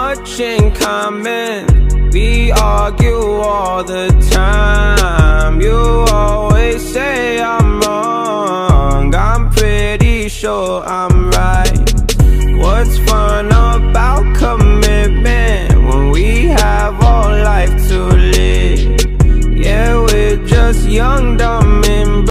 much in common. We argue all the time. You always say I'm wrong. I'm pretty sure I'm